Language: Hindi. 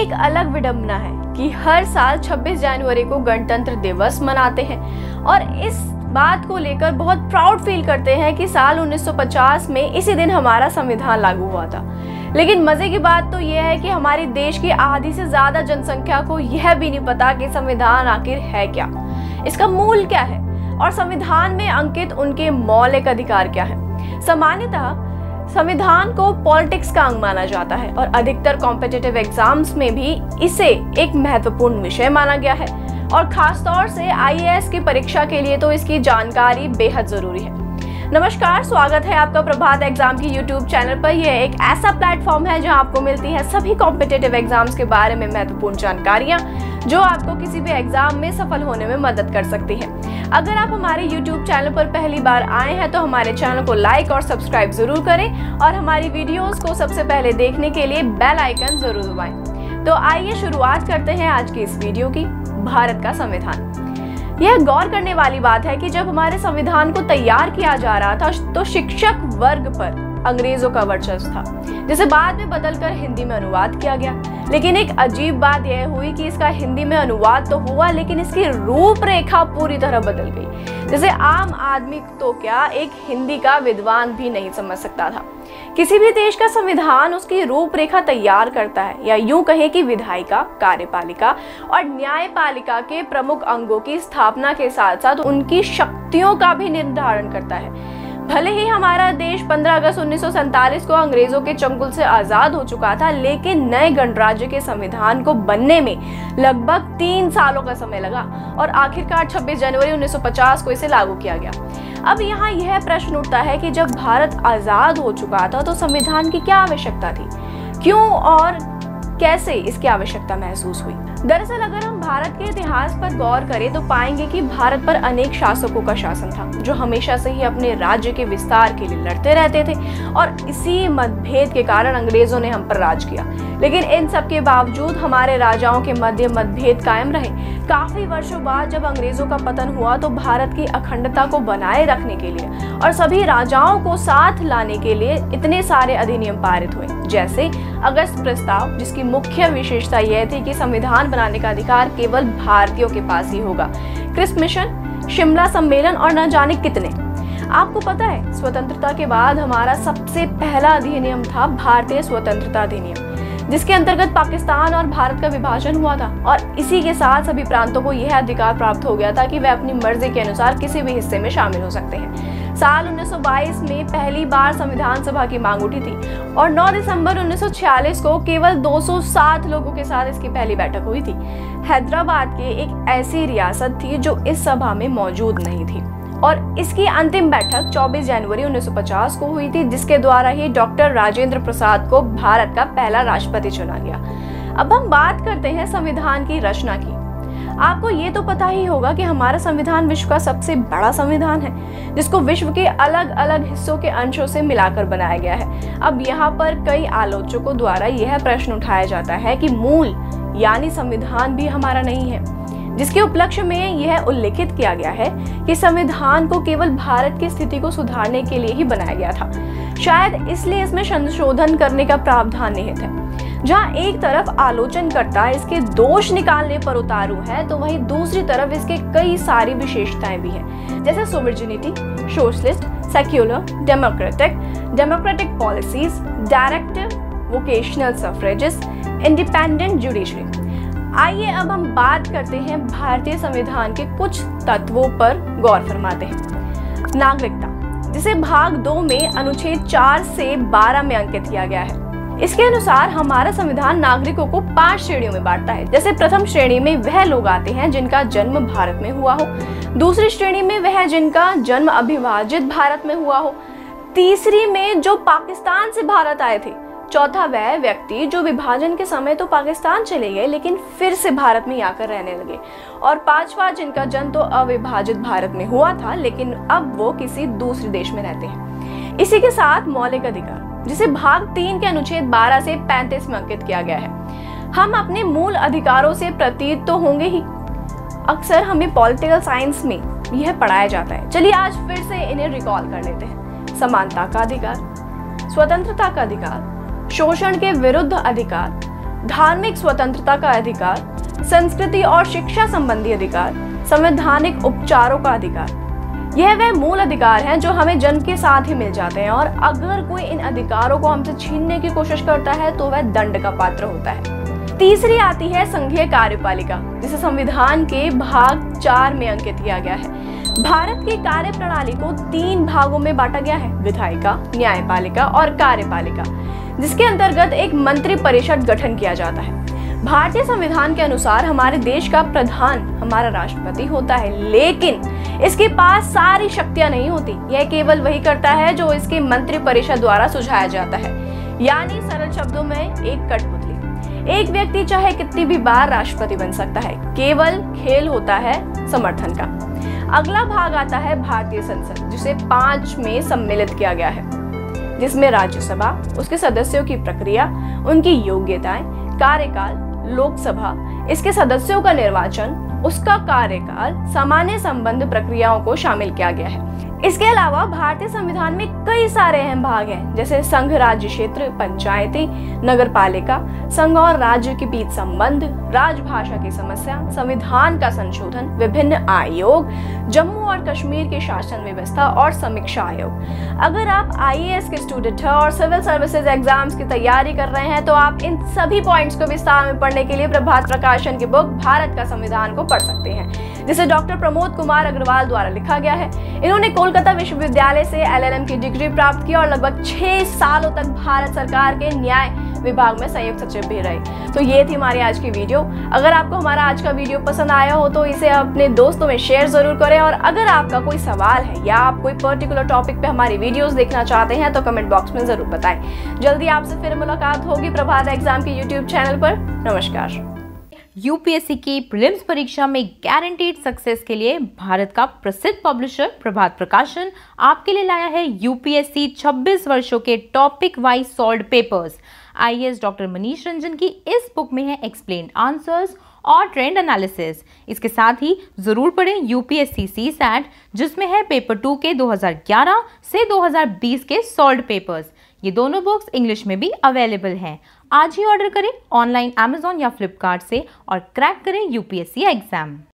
एक अलग विडंबना है कि हर साल 26 जनवरी को गणतंत्र दिवस मनाते हैं और इस बात को लेकर बहुत प्राउड फील करते हैं कि साल 1950 में इसी दिन हमारा संविधान लागू हुआ था। लेकिन मजे की बात तो यह है कि हमारे देश की आधी से ज्यादा जनसंख्या को यह भी नहीं पता कि संविधान आखिर है क्या, इसका मूल क्या है और संविधान में अंकित उनके मौलिक अधिकार क्या है। सामान्यतः संविधान को पॉलिटिक्स का अंग माना जाता है और अधिकतर कॉम्पिटिटिव एग्जाम्स में भी इसे एक महत्वपूर्ण विषय माना गया है और खासतौर से आईएएस की परीक्षा के लिए तो इसकी जानकारी बेहद जरूरी है। नमस्कार, स्वागत है आपका प्रभात एग्जाम की यूट्यूब चैनल पर। यह एक ऐसा प्लेटफॉर्म है जहां आपको मिलती है सभी कॉम्पिटिटिव एग्जाम्स के बारे में महत्वपूर्ण जानकारियां जो आपको किसी भी एग्जाम में सफल होने में मदद कर सकती है। अगर आप हमारे YouTube चैनल पर पहली बार आए हैं तो हमारे चैनल को लाइक और सब्सक्राइब जरूर करें और हमारी वीडियोस को सबसे पहले देखने के लिए बेल आइकन जरूर दबाएं। तो आइए शुरुआत करते हैं आज की इस वीडियो की। भारत का संविधान। यह गौर करने वाली बात है कि जब हमारे संविधान को तैयार किया जा रहा था तो शिक्षक वर्ग पर अंग्रेजों का वर्चस्व था, जिसे बाद में बदलकर हिंदी में अनुवाद किया गया। लेकिन एक अजीब बात यह हुई कि इसका हिंदी में अनुवाद तो हुआ लेकिन इसकी रूपरेखा पूरी तरह बदल गई, जिसे आम आदमी तो क्या एक हिंदी का विद्वान भी नहीं समझ सकता था। किसी भी देश का संविधान उसकी रूपरेखा तैयार करता है, या यूं कहें कि विधायिका, कार्यपालिका और न्यायपालिका के प्रमुख अंगों की स्थापना के साथ साथ उनकी शक्तियों का भी निर्धारण करता है। भले ही हमारा देश 15 अगस्त 1947 को अंग्रेजों के चंगुल से आजाद हो चुका था, लेकिन नए गणराज्य के संविधान को बनने में लगभग 3 सालों का समय लगा और आखिरकार 26 जनवरी 1950 को इसे लागू किया गया। अब यहाँ यह प्रश्न उठता है कि जब भारत आजाद हो चुका था तो संविधान की क्या आवश्यकता थी, क्यों और कैसे इसकी आवश्यकता महसूस हुई। दरअसल अगर हम भारत के इतिहास पर गौर करें तो पाएंगे कि भारत पर अनेक शासकों का शासन था जो हमेशा से ही अपने राज्य के विस्तार के लिए लड़ते रहते थे और इसी मतभेद के कारण अंग्रेजों ने हम पर राज किया। लेकिन इन सब के बावजूद हमारे राजाओं के मध्य मतभेद कायम रहे। काफी वर्षों बाद जब अंग्रेजों का पतन हुआ तो भारत की अखंडता को बनाए रखने के लिए और सभी राजाओं को साथ लाने के लिए इतने सारे अधिनियम पारित हुए, जैसे अगस्त प्रस्ताव, जिसकी मुख्य विशेषता यह थी कि संविधान बनाने का अधिकार केवल भारतीयों के पास ही होगा, क्रिप्स मिशन, शिमला सम्मेलन और न जाने कितने। आपको पता है स्वतंत्रता के बाद हमारा सबसे पहला अधिनियम था भारतीय स्वतंत्रता अधिनियम, जिसके अंतर्गत पाकिस्तान और भारत का विभाजन हुआ था और इसी के साथ सभी प्रांतों को यह अधिकार प्राप्त हो गया था कि वे अपनी मर्जी के अनुसार किसी भी हिस्से में शामिल हो सकते हैं। साल 1922 में पहली बार संविधान सभा की मांग उठी थी और 9 दिसंबर 1946 को केवल 207 लोगों के साथ इसकी पहली बैठक हुई थी। हैदराबाद की एक ऐसी रियासत थी जो इस सभा में मौजूद नहीं थी और इसकी अंतिम बैठक 24 जनवरी 1950 को हुई थी, जिसके द्वारा ही डॉक्टर राजेंद्र प्रसाद को भारत का पहला राष्ट्रपति चुना गया। अब हम बात करते हैं संविधान की रचना की। आपको ये तो पता ही होगा कि हमारा संविधान विश्व का सबसे बड़ा संविधान है, जिसको विश्व के अलग अलग हिस्सों के अंशों से मिलाकर बनाया गया है। अब यहाँ पर कई आलोचकों द्वारा यह प्रश्न उठाया जाता है कि मूल यानी संविधान भी हमारा नहीं है, जिसके उपलक्ष्य में यह उल्लेखित किया गया है कि संविधान को केवल भारत की स्थिति को सुधारने के लिए ही बनाया गया था। शायद इसलिए इसमें संशोधन करने का प्रावधान निहित है। जहां एक तरफ आलोचनकर्ता इसके दोष निकालने पर उतारू है तो वहीं दूसरी तरफ इसके कई सारी विशेषताएं भी हैं, जैसे sovereignty, socialist, secular, democratic policies, direct vocational suffrages, independent judiciary. आइए अब हम बात करते हैं भारतीय संविधान के कुछ तत्वों पर गौर फरमाते हैं। नागरिकता, जिसे भाग 2 में अनुच्छेद 4 से 12 में अंकित किया गया है। इसके अनुसार हमारा संविधान नागरिकों को 5 श्रेणियों में बांटता है। जैसे प्रथम श्रेणी में वह लोग आते हैं जिनका जन्म भारत में हुआ हो, दूसरी श्रेणी में वह जिनका जन्म अविभाजित भारत में हुआ हो, तीसरी में जो पाकिस्तान से भारत आए थे, चौथा वह व्यक्ति जो विभाजन के समय तो पाकिस्तान चले गए लेकिन फिर से भारत में आकर रहने लगे, और पांचवा जिनका जन्म तो अविभाजित भारत में हुआ था लेकिन अब वो किसी दूसरे देश में रहते हैं। इसी के साथ मौलिक अधिकार, जिसे भाग 3 के अनुच्छेद 12 से 35 में अंकित किया गया है। हम अपने मूल अधिकारों से प्रतीत तो होंगे ही, अक्सर हमें पॉलिटिकल साइंस में यह पढ़ाया जाता है। चलिए आज फिर से इन्हें रिकॉल कर लेते हैं। समानता का अधिकार, स्वतंत्रता का अधिकार, शोषण के विरुद्ध अधिकार, धार्मिक स्वतंत्रता का अधिकार, संस्कृति और शिक्षा संबंधी अधिकार, संवैधानिक उपचारों का अधिकार। यह वह मूल अधिकार हैं जो हमें जन्म के साथ ही मिल जाते हैं और अगर कोई इन अधिकारों को हमसे छीनने की कोशिश करता है तो वह दंड का पात्र होता है। तीसरी आती है संघीय कार्यपालिका, जिसे संविधान के भाग 4 में अंकित किया गया है। भारत की कार्य प्रणाली को 3 भागों में बांटा गया है, विधायिका, न्यायपालिका और कार्यपालिका, जिसके अंतर्गत एक मंत्री परिषद गठन किया जाता है। भारतीय संविधान के अनुसार हमारे देश का प्रधान हमारा राष्ट्रपति होता है, लेकिन इसके पास सारी शक्तियां नहीं होती। यह केवल वही करता है जो इसके मंत्री परिषद द्वारा सुझाया जाता है, यानी सरल शब्दों में एक कठपुतली। एक व्यक्ति चाहे कितनी भी बार राष्ट्रपति बन सकता है, केवल खेल होता है समर्थन का। अगला भाग आता है भारतीय संसद, जिसे 5 में सम्मिलित किया गया है, जिसमें राज्यसभा, उसके सदस्यों की प्रक्रिया, उनकी योग्यताएं, कार्यकाल, लोकसभा, इसके सदस्यों का निर्वाचन, उसका कार्यकाल, सामान्य संबंध प्रक्रियाओं को शामिल किया गया है। इसके अलावा भारतीय संविधान में कई सारे अहम भाग हैं, जैसे संघ राज्य क्षेत्र, पंचायती, नगरपालिका, संघ और राज्य के बीच संबंध, राजभाषा की समस्या, संविधान का संशोधन, विभिन्न आयोग, जम्मू और कश्मीर की शासन व्यवस्था और समीक्षा आयोग। अगर आप IAS के स्टूडेंट हैं और सिविल सर्विसेज एग्जाम्स की तैयारी कर रहे हैं तो आप इन सभी पॉइंट्स को विस्तार में पढ़ने के लिए प्रभात प्रकाशन की बुक भारत का संविधान को पढ़ सकते हैं, जिसे डॉक्टर प्रमोद कुमार अग्रवाल द्वारा लिखा गया है। इन्होंने कोलकाता विश्वविद्यालय से LLM की डिग्री प्राप्त की और लगभग 6 सालों तक भारत सरकार के न्याय विभाग में संयुक्त सचिव भी रहे। तो ये थी हमारी आज की वीडियो। अगर आपको हमारा आज का वीडियो पसंद आया हो तो इसे अपने दोस्तों में शेयर जरूर करें, और अगर आपका कोई सवाल है या आप कोई पर्टिकुलर टॉपिक पे हमारी वीडियोस देखना चाहते हैं तो कमेंट बॉक्स में जरूर बताएं। जल्दी आपसे फिर मुलाकात होगी प्रभात एग्जाम के YouTube चैनल पर। नमस्कार। यूपीएससी की प्रीलिम्स परीक्षा में गारंटीड सक्सेस के लिए भारत का प्रसिद्ध पब्लिशर प्रभात प्रकाशन आपके लिए लाया है यूपीएससी 26 वर्षों के topic wise solved papers. IAS doctor Manish Ranjan की इस बुक में है एक्सप्लेन्ड आंसर्स और ट्रेंड एनालिसिस। इसके साथ ही जरूर पढ़ें यूपीएससी CSAT, जिसमें है पेपर 2 के 2011 से 2020 के सॉल्व्ड पेपर्स। ये दोनों बुक्स इंग्लिश में भी अवेलेबल हैं। आज ही ऑर्डर करें ऑनलाइन Amazon या फ्लिपकार्ट से और क्रैक करें यूपीएससी एग्जाम।